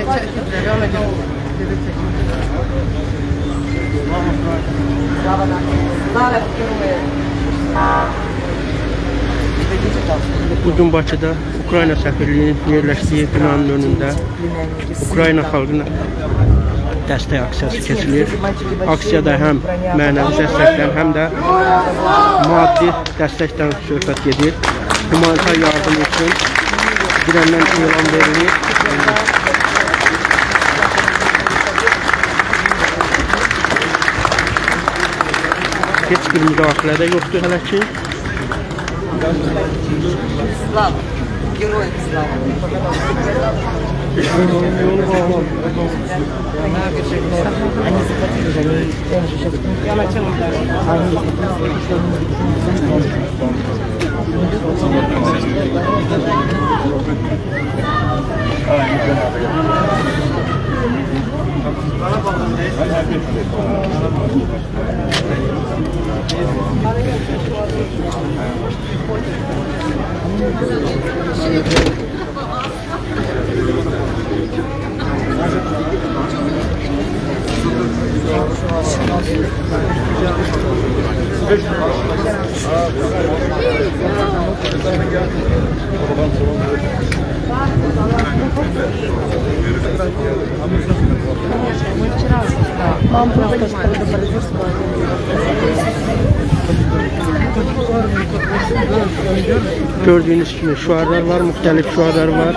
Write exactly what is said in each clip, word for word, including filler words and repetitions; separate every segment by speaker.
Speaker 1: Bugün Bakıda Ukrayna səfirliyinin yerləşdiyi binanın önündə Ukrayna xalqına dəstək aksiyası keçilir. Aksiyada həm mənəvi dəstəkdən, həm də maddi dəstəkdən söhbət gedir. Humanitar yardım üçün dirəndən elan verilir. Heç bir müdaxilə də yoxdur hələ ki.
Speaker 2: Слава! Героям слава! Они захватили же, они он же сейчас... Я начала даже.
Speaker 1: Gördüğünüz gibi şuarlar var, muhtelif şuarlar var.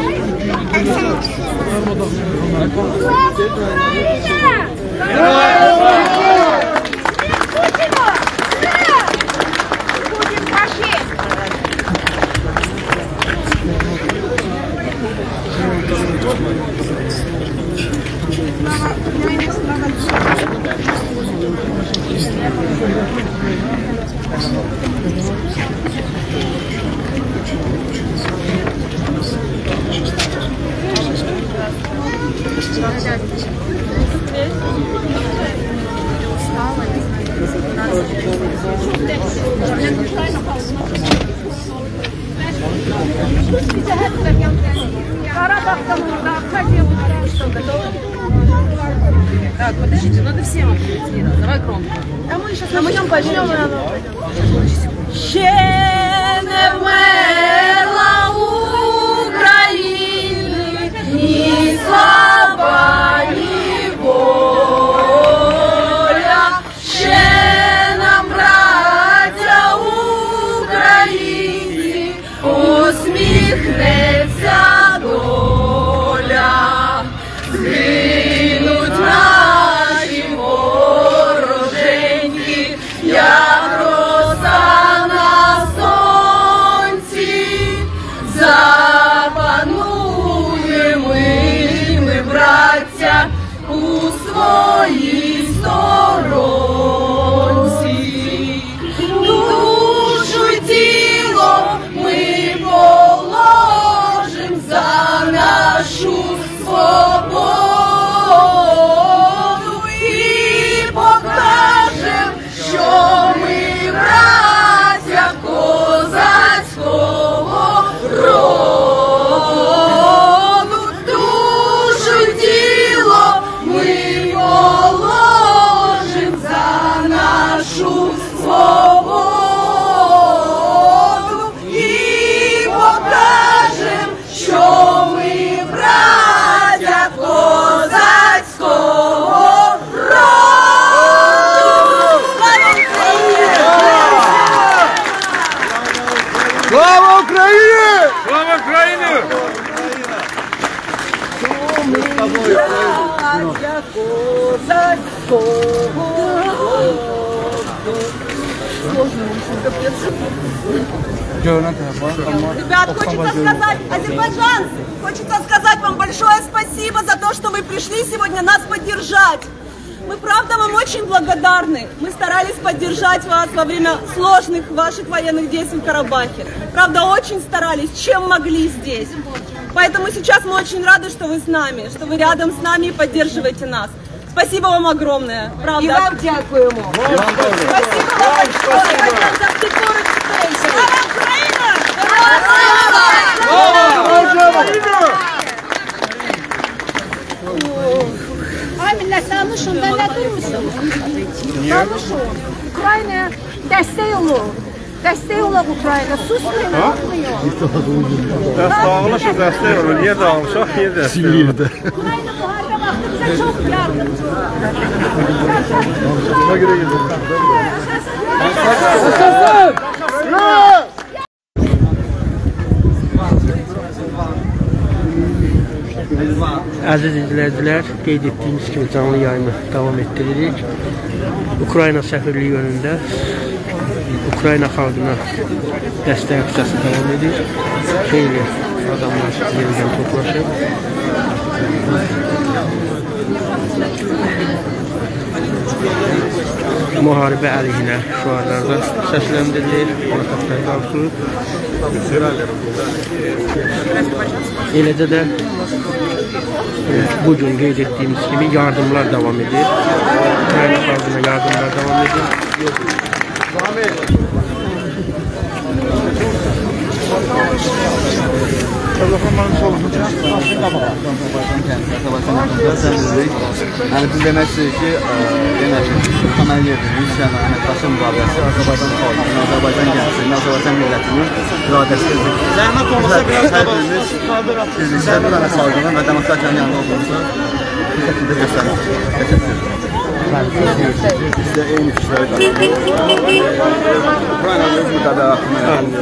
Speaker 2: Так, подождите, надо всем ответить. Давай громко. А мы сейчас начнем, пойдем. Ще не вмерла України, ні слава, ні воля. Ще нам, браття українці, усміхнеться доля. Згинуть наші вороженьки, як роса на сонці. Запануємо ми, браття, у своїй сторонці. Душу й тіло ми положим за нашу свободу і покажем, що ми браття козацького роду. Душу й тіло ми положим за нашу свободу і покажем, що ми браття козацького роду.
Speaker 3: Слава Україні!
Speaker 4: Слава Україні!
Speaker 2: Браття козацького
Speaker 5: Ребят, хочется сказать, азербайджанцы, хочется сказать вам большое спасибо за то, что вы пришли сегодня нас поддержать. Мы, правда, вам очень благодарны. Мы старались поддержать вас во время сложных ваших военных действий в Карабахе. Правда, очень старались, чем могли здесь. Поэтому сейчас мы очень рады, что вы с нами, что вы рядом с нами и поддерживаете нас. Спасибо вам огромное, правда.
Speaker 2: І вам дякуємо.
Speaker 5: Спасибо вам большое. Слава Україна! Слава!
Speaker 4: Gətirmişim. Danışın. Ukraynaya dəstək olun. Dəstək olaq Ukrayna. Susmayın, olmuyor.
Speaker 3: Dağılmışıq, dəstək olur. Niyə dağılmışaq? Niyə dəstək olur?
Speaker 4: Ukrayna müharibə vaxtı bizə çox yardımcı olur.
Speaker 3: Buna görə gedir.
Speaker 1: Əziz izləyicilər, qeyd etdiyimiz kimi canlı yayını davam etdiririk. Ukrayna səfirliyi yönündə Ukrayna xalqına dəstək aksiyası davam edir. Xeyli adamlar yenidən toplaşır. Müharibə əleyhinə şüarlarda səsləndirilir. Plakatlar qalxır. Eləcə də bugün qeyd etdiyimiz kimi yardımlar davam edir. Ukrayna xalqına yardımlar davam edir.
Speaker 6: Yəni biz demək istəyirik ki, yenə ki, temel yerdir, Rusiyanın əməkdaşı müqaviləsi Azərbaycan xalqının, Azərbaycan gəncliyinin, Azərbaycan millətinin iradəsidir. Zəhmət olmasa biraz qabaqdır. Bizlikdə bir dənə xalqının və demokratiyanın yanında olduğumuzu bu şəkildə göstərir. Təşəkkür ederim. Biz də eyni fikirləri qarşılıyıq. Ukraynanın öz müqaviləsinə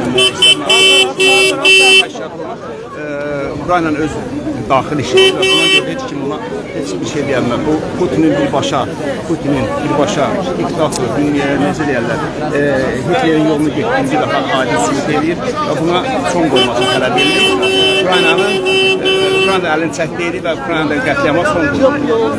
Speaker 6: Ukraynanın öz daxil işi. Ona görə heç kim buna heç bir şey deyəməm. Bu Putinin birbaşa, Putinin birbaşa diktator, dünyaya necə deyərlər, Hitlerin yolunu getdiyi bir daha hadisini deyir və buna son qoymasını tələb edir. Ukraynanın Ukraynada əlini çəkdiyi və Ukraynada qətliama son qoyur.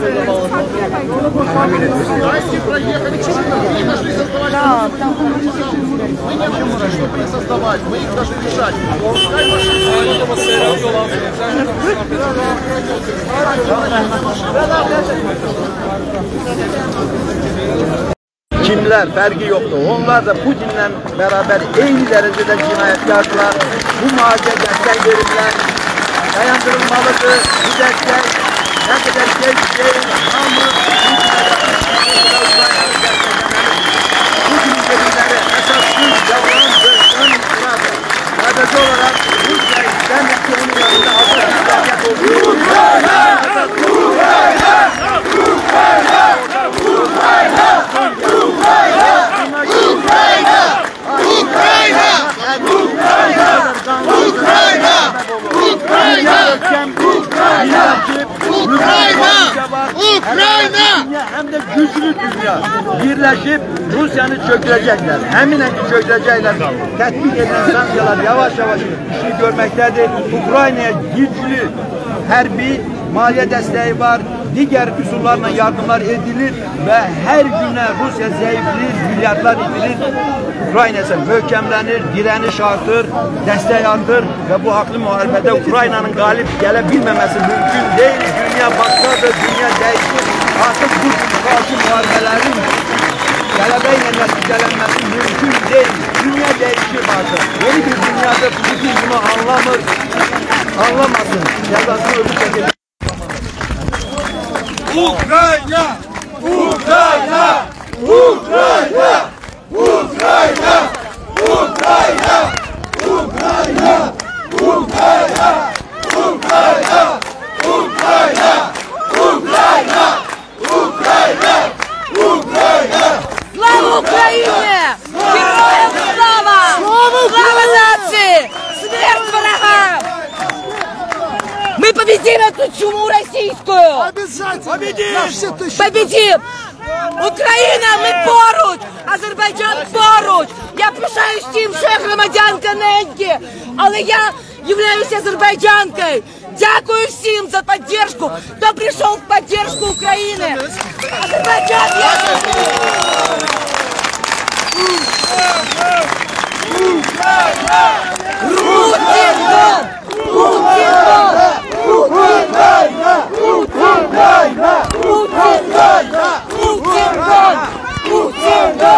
Speaker 6: Kimlər, fərqi yoxdur. Onlar da Putinlə bərabər eyni dərəcədə cinayətkardırlar. Bu müharibəyə dəstək verirlər. Dayandırılmalıdır. Bu dəstək nə qədər şey deyil, hamı Putin dedikləri əsassız, yalan, bölgün, ifadə. Sadəcə olaraq Rusya istəmir ki, onun yanında azad İslamiyət olsun. Ukrayna! Ukrayna! Ukrayna! Ukrayna! Ukrayna! Ukrayna! Ukrayna! Ukrayna! Ukrayna! Ukrayna! Ukrayna! Ukrayna! Həm də güclü dünya birləşib Rusiyanı çökürəcəklər. Həminən ki, çökürəcəklər. Tətbiq edilen sanksiyalar yavaş-yavaş işini görməkdədir. Ukraynaya güclü hərbi maliyyə dəstəyi var. Digər üsullarla yardımlar edilir və hər günə Rusiya zəiflir, milyardlar itirir. Ukrayna isə möhkəmlənir, dirəniş artır, dəstək artır və bu haqlı müharibədə Ukraynanın qalib gələ bilməməsi mümkün deyil. Dünya başqadır, dünya dəyişir. Artıq bu qarşı müharibələrin qələbə ilə nəticələnməsi mümkün deyil. Dünya dəyişir artıq. Yeni bir dünyada Putin bunu anlamır, anlamasın. Cəzasını ödü çəkir. Ukrayna! Ukrayna! Ukrayna! Ukrayna! Ukrayna! Ukrayna! Ukrayna! Ukrayna! Ukrayna! Ukrayna! Ukrayna! Ukrayna!
Speaker 5: Слава Украине! Героям слава! Слава нации! Смерть врагам! Мы победим эту чуму российскую!
Speaker 3: Победим!
Speaker 5: Победим! Україна, ми поруч! Азербайджан поруч! Я пишаюсь тим, що я громадянка неньки, але я являюсь азербайджанкою. Дякую всім за підтримку, хто прийшов в підтримку України. Азербайджан, я Путин! Путин! Україна! Україна! Україна! Україна! Україна!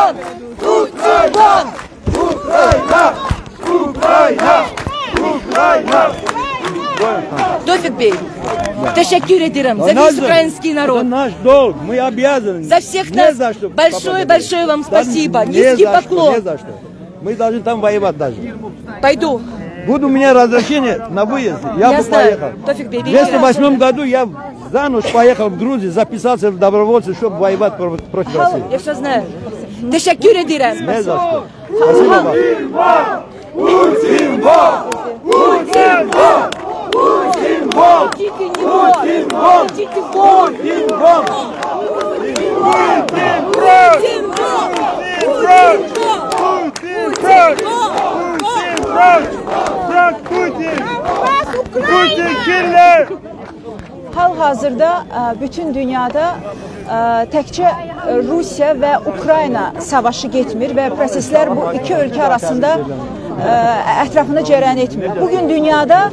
Speaker 5: Україна!
Speaker 6: Ukrayna! Ukrayna! Ukrayna!
Speaker 2: Tofik Bey, teşekkür ederim за весь украинский народ.
Speaker 6: Это наш долг, мы обязаны.
Speaker 2: За всех нас большое-большое вам спасибо. Низкий поклон.
Speaker 6: Мы должны там воевать даже.
Speaker 2: Пойду.
Speaker 6: Буду у меня разрешение на выезд, я, я бы
Speaker 2: знаю.
Speaker 6: поехал.
Speaker 2: Тофик Бей,
Speaker 6: в две тысячи восьмом году я за ночь поехал в Грузию, записался в добровольцы, чтобы воевать против России.
Speaker 2: Я все знаю. Teşekkür ederim.
Speaker 6: Не за что. Спасибо вам.
Speaker 3: Путин бог! Путин бог! Путин бог!
Speaker 2: Путин бог!
Speaker 3: Путин бог!
Speaker 2: Путин бог!
Speaker 3: Путин бог!
Speaker 5: Путин бог! Путин бог!
Speaker 3: Путин прочь! Прочь Путин! Путин killer!
Speaker 7: Hal-hazırda bütün dünyada təkcə Rusiya və Ukrayna savaşı getmir və proseslər bu iki ölkə arasında ətrafında cərəyan etmir. Bugün dünyada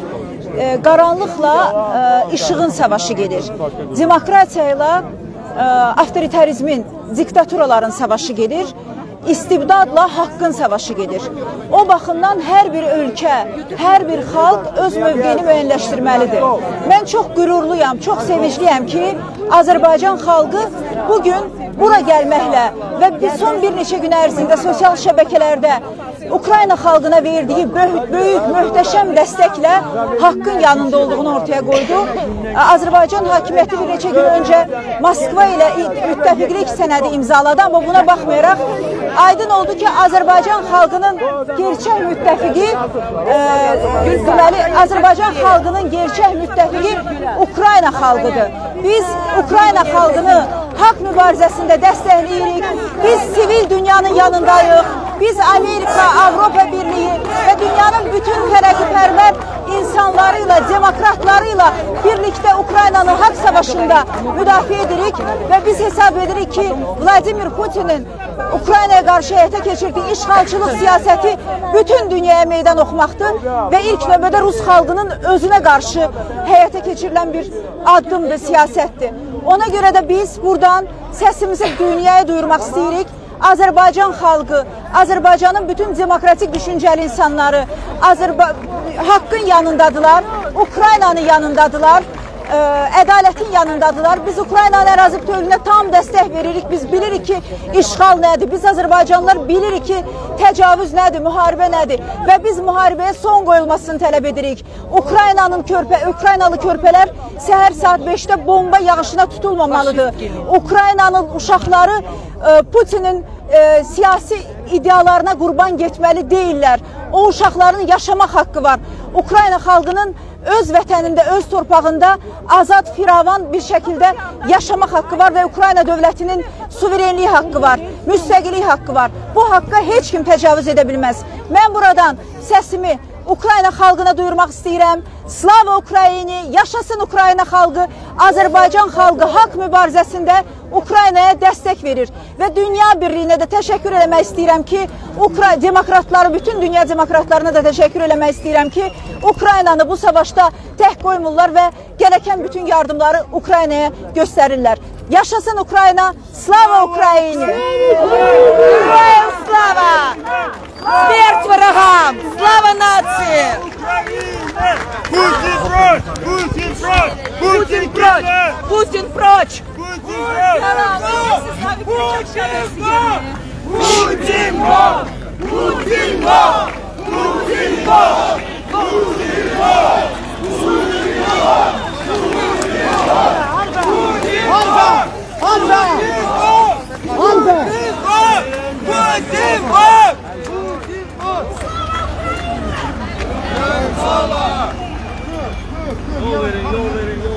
Speaker 7: qaranlıqla işığın savaşı gedir. Demokratiya ilə avtoritarizmin, diktaturaların savaşı gedir. İstibdadla haqqın savaşı gedir. O baxımdan hər bir ölkə, hər bir xalq öz mövqeyini müəyyənləşdirməlidir. Mən çox qürurluyam, çox sevincliyəm ki, Azərbaycan xalqı bugün bura gəlməklə və son bir neçə gün ərzində sosial şəbəkələrdə Ukrayna xalqına verdiyi böyük, böyük, möhtəşəm dəstəklə haqqın yanında olduğunu ortaya qoydu. Azərbaycan hakimiyyəti bir neçə gün öncə Moskva ilə müttəfiqlik sənədi imzaladı, amma buna baxmayaraq aydın oldu ki, Azərbaycan xalqının gerçək müttəfiqi, e, deməli, Azərbaycan xalqının gerçək müttəfiqi Ukrayna xalqıdır. Biz Ukrayna xalqını haqq mübarizəsində dəstəkləyirik, biz sivil dünyanın yanındayıq, biz Amerika, Avropa Birliği və dünyanın bütün tərəqqipərvər insanlarıyla, demokratlarıyla birlikdə Ukraynanın haqq savaşında müdafiə edirik və biz hesab edirik ki, Vladimir Putinin Ukraynaya qarşı həyata keçirdiyi işğalçılıq siyasəti bütün dünyaya meydan oxumaqdır və ilk növbədə Rus xalqının özünə qarşı həyata keçirilən bir addımdır, siyasətdir. Ona görə də biz buradan səsimizi dünyaya duyurmaq istəyirik. Azərbaycan xalqı, Azərbaycanın bütün demokratik düşüncəli insanları Azərba haqqın yanındadılar, Ukraynanın yanındadılar, ə, ədalətin yanındadılar. Biz Ukraynanın ərazi bütövlüyünə tam dəstək veririk. Biz bilirik ki, işğal nədir? Biz Azərbaycanlılar bilirik ki, təcavüz nədir, müharibə nədir? Və biz müharibəyə son qoyulmasını tələb edirik. Ukraynanın körpə, Ukraynalı körpələr səhər saat beşdə bomba yağışına tutulmamalıdır. Ukraynanın uşaqları Putinin e, siyasi idealarına qurban getməli deyirlər. O uşaqların yaşamaq haqqı var. Ukrayna xalqının öz vətənində, öz torpağında azad, firavan bir şəkildə yaşamaq haqqı var və Ukrayna dövlətinin suverenliyi haqqı var, müstəqillik haqqı var. Bu haqqa heç kim təcavüz edə bilməz. Mən buradan səsimi Ukrayna xalqına duyurmaq istəyirəm. Slava Ukrayni, yaşasın Ukrayna xalqı, Azərbaycan xalqı haqq mübarizəsində Ukraynaya dəstək verir. Və dünya birliyinə də təşəkkür eləmək istəyirəm ki, Ukra demokratları, bütün dünya demokratlarına da təşəkkür eləmək istəyirəm ki, Ukraynanı bu savaşda tək qoymurlar və gələkən bütün yardımları Ukraynaya göstərirlər. Yaşasın Ukrayna, Slava Ukrayni! Героям слава! Смерть врагам! Слава нации!
Speaker 3: Путин прочь! Путин прочь!
Speaker 2: Путин прочь! Путин прочь!
Speaker 3: Путин бог! Путин бог! Путин бог! Путин бог! Путин бог! Hamza! Hamza! Hamza! Putin bog! Putin bog! Yol verin, yol verin, yol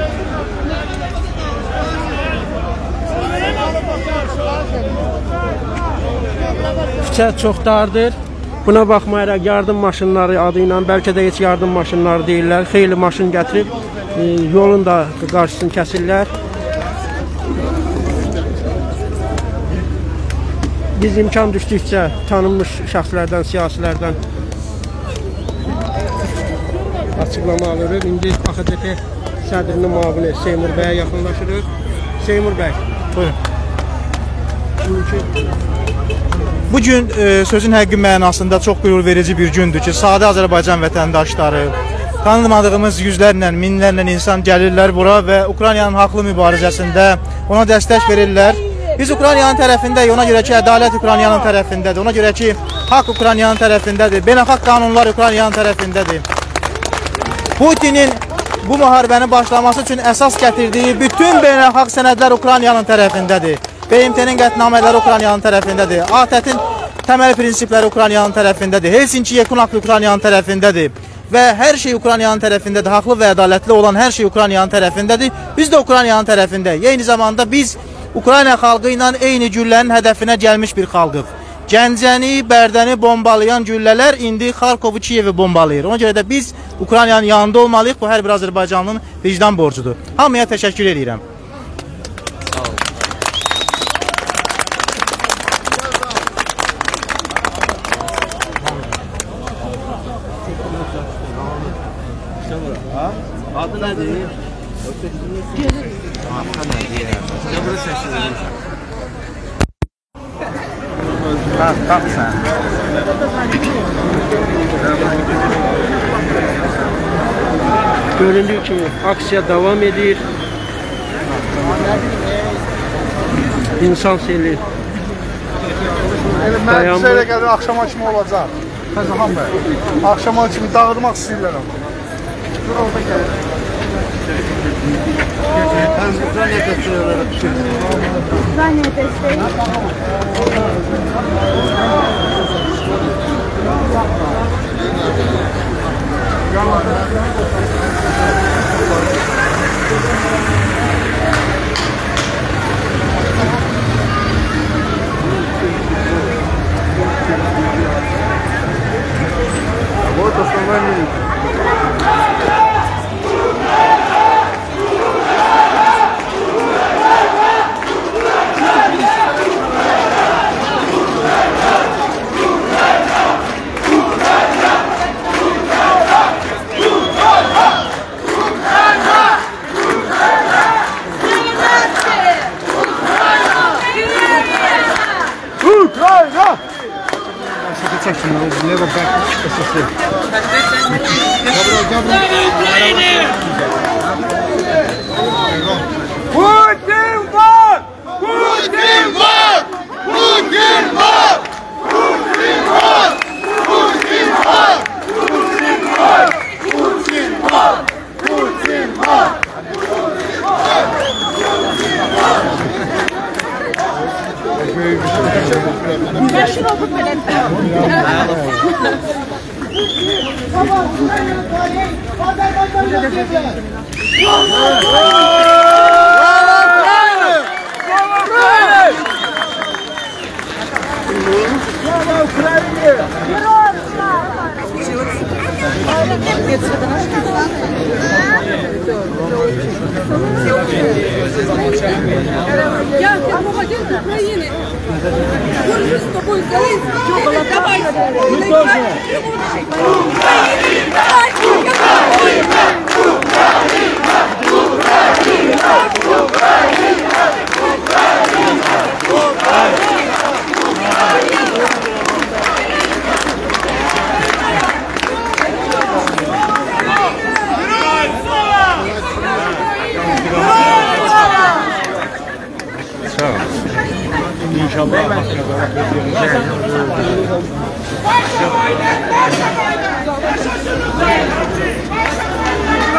Speaker 3: verin.
Speaker 1: Küçə çox dardır. Buna baxmayaraq yardım maşınları adı ilə, bəlkə də heç yardım maşınları deyirlər. Xeyli maşın gətirib e, yolun da qarşısını kəsirlər. Biz imkan düşdükcə tanınmış şəxslərdən, siyasilərdən açıqlama alırıq. İndi A X D P sədrinin müavini Seymur bəyə yaxınlaşırıq. Seymur bəy, buyurun.
Speaker 8: Bugün e, sözün həqiqi mənasında çox qürur verici bir gündür ki, sadə Azərbaycan vətəndaşları, tanımadığımız yüzlərlə, minlərlə insan gəlirlər bura və Ukraynanın haqlı mübarizəsində ona dəstək verirlər. Biz Ukraynanın tərəfindəyik, ona görə ki, ədalət Ukraynanın tərəfindədir, ona görə ki, haqq Ukraynanın tərəfindədir, beynəlxalq qanunlar Ukraynanın tərəfindədir. Putinin bu müharibəni başlaması üçün əsas gətirdiyi bütün beynəlxalq sənədlər Ukraynanın tərəfindədir. B M T-nin qətnamələri Ukraynanın tərəfindədir. A T Ə-in təməl prinsipləri Ukraynanın tərəfindədir. Helsinki Yekun Aktı Ukraynanın tərəfindədir. Və hər şey Ukraynanın tərəfindədir. Haqlı və ədalətli olan hər şey Ukraynanın tərəfindədir. Biz də Ukraynanın tərəfindəyik. Eyni zamanda biz Ukrayna xalqı ilə eyni güllənin hədəfinə gəlmiş bir xalqıq. Gəncəni, Bərdəni bombalayan güllələr indi Xarkovu, Kiyevi bombalayır. Ona görə də biz Ukraynanın yanında olmalıyıq. Bu hər bir Azərbaycanlının vicdan borcudur. Hamıya təşəkkür edirəm.
Speaker 6: Adı nədir? Bak, bak sen.
Speaker 1: Göründüğü kimi aksiya devam edir. İnsan seli dayanmır.
Speaker 3: Mən gəlir, axşama kimi olacaq. Fəzəxan bəy. Axşama kimi dağıtmaq istəyirlər ama. Dur orada gəlir. Hem Ukrayna götürüyorlar.
Speaker 4: Ukrayna desteği.
Speaker 3: Вот основание. Ukrayna! Çəksin, never back S S D. Putin var! Putin var! Putin var! Putin var! Putin var! Putin var! Putin var! Putin var!
Speaker 4: Yaşın oldu böyle. Я помогу Украине. Горжусь с тобой, Зеленский. Давай. Мы тоже.